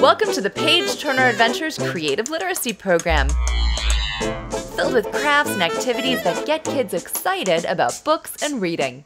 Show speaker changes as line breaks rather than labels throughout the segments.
Welcome to the Page Turner Adventures Creative Literacy Program, filled with crafts and activities that get kids excited about books and reading.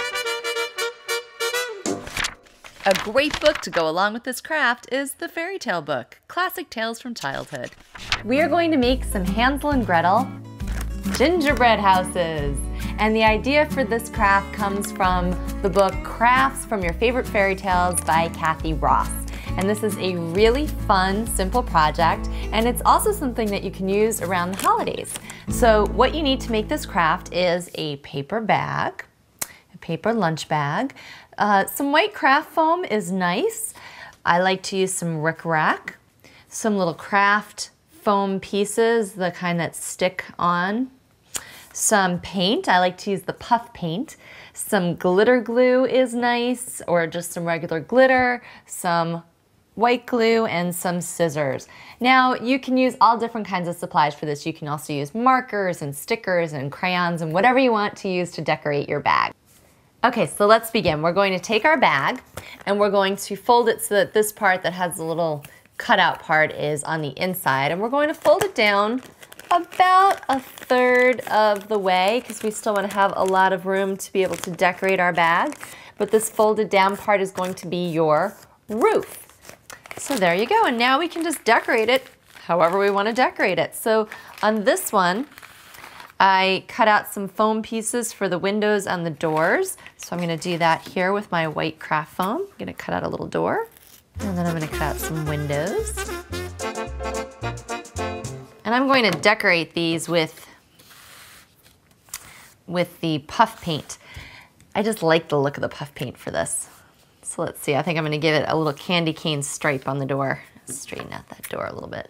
A great book to go along with this craft is the Fairy Tale book, Classic Tales from Childhood. We are going to make some Hansel and Gretel gingerbread houses. And the idea for this craft comes from the book Crafts from Your Favorite Fairy Tales by Kathy Ross. And this is a really fun, simple project, and it's also something that you can use around the holidays. So what you need to make this craft is a paper bag, a paper lunch bag. Some white craft foam is nice. I like to use some rickrack, some little craft foam pieces, the kind that stick on. Some paint, I like to use the puff paint. Some glitter glue is nice, or just some regular glitter, some white glue, and some scissors. Now, you can use all different kinds of supplies for this. You can also use markers and stickers and crayons and whatever you want to use to decorate your bag. Okay, so let's begin. We're going to take our bag and we're going to fold it so that this part that has the little cutout part is on the inside, and we're going to fold it down about a third of the way because we still want to have a lot of room to be able to decorate our bag. But this folded down part is going to be your roof. So there you go, and now we can just decorate it however we want to decorate it. So on this one, I cut out some foam pieces for the windows and the doors. So I'm going to do that here with my white craft foam. I'm going to cut out a little door, and then I'm going to cut out some windows. And I'm going to decorate these with the puff paint. I just like the look of the puff paint for this. So let's see, I think I'm going to give it a little candy cane stripe on the door. Straighten out that door a little bit.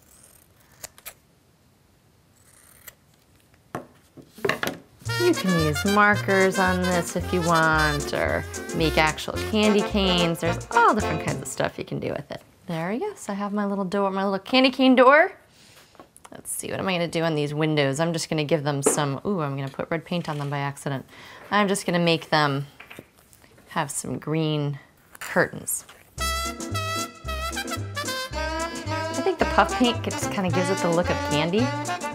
You can use markers on this if you want, or make actual candy canes. There's all different kinds of stuff you can do with it. There we go, so I have my little door, my little candy cane door. Let's see, what am I going to do on these windows? I'm just going to give them some, ooh, I'm going to put red paint on them by accident. I'm just going to make them have some green curtains. I think the puff paint just kind of gives it the look of candy.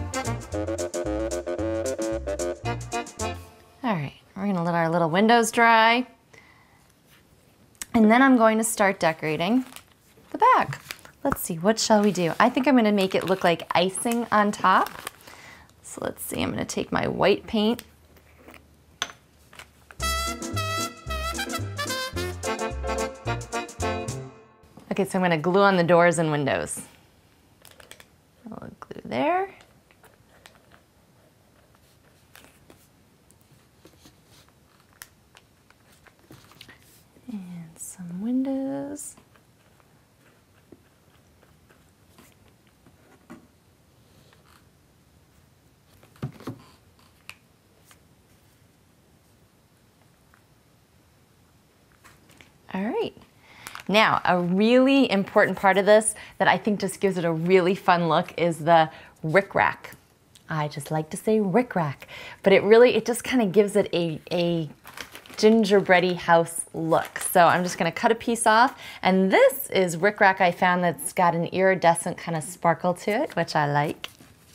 All right, we're going to let our little windows dry. And then I'm going to start decorating the bag. Let's see, what shall we do? I think I'm going to make it look like icing on top. So let's see, I'm going to take my white paint. Okay, so I'm going to glue on the doors and windows. I'll glue there. And some windows. All right. Now, a really important part of this that I think just gives it a really fun look is the rickrack. I just like to say rickrack, but it just kind of gives it a gingerbready house look. So I'm just going to cut a piece off, and this is rickrack I found that's got an iridescent kind of sparkle to it, which I like.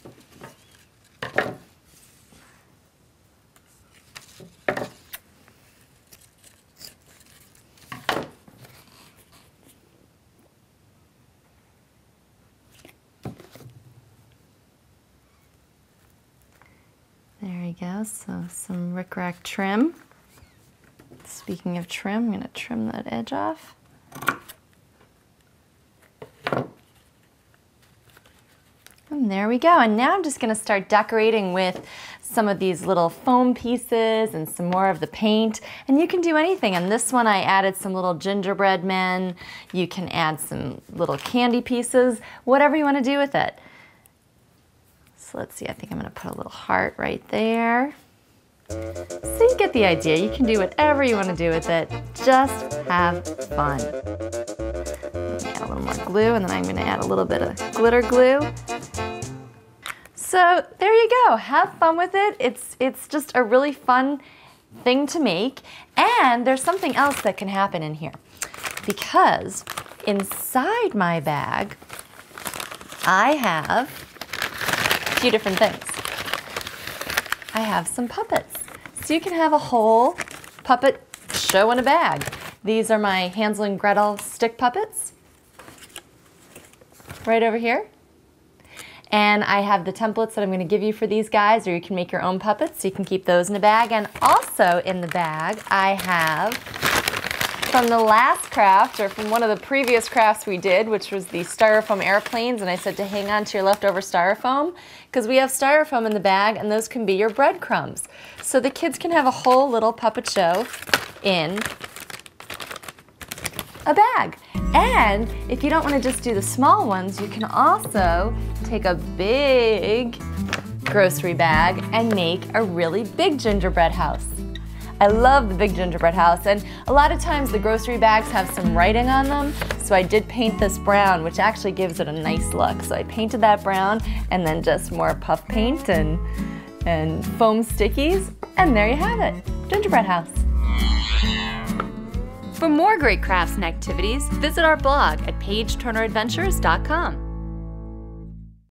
There you go, so some rickrack trim. Speaking of trim, I'm going to trim that edge off. And there we go, and now I'm just going to start decorating with some of these little foam pieces and some more of the paint. And you can do anything. On this one I added some little gingerbread men. You can add some little candy pieces, whatever you want to do with it. So let's see, I think I'm going to put a little heart right there. So you get the idea. You can do whatever you want to do with it. Just have fun. Add a little more glue, and then I'm going to add a little bit of glitter glue. So there you go. Have fun with it. It's just a really fun thing to make. And there's something else that can happen in here. Because Inside my bag, I have a few different things. I have some puppets. So you can have a whole puppet show in a bag. These are my Hansel and Gretel stick puppets, right over here. And I have the templates that I'm going to give you for these guys, or you can make your own puppets, so you can keep those in a bag. And also in the bag, I have from the last craft, or from one of the previous crafts we did, which was the styrofoam airplanes, and I said to hang on to your leftover styrofoam, because we have styrofoam in the bag, and those can be your breadcrumbs. So the kids can have a whole little puppet show in a bag. And if you don't want to just do the small ones, you can also take a big grocery bag and make a really big gingerbread house. I love the big gingerbread house, and a lot of times the grocery bags have some writing on them, so I did paint this brown, which actually gives it a nice look. So I painted that brown, and then just more puff paint and foam stickies, and there you have it, gingerbread house. For more great crafts and activities, visit our blog at pageturneradventures.com.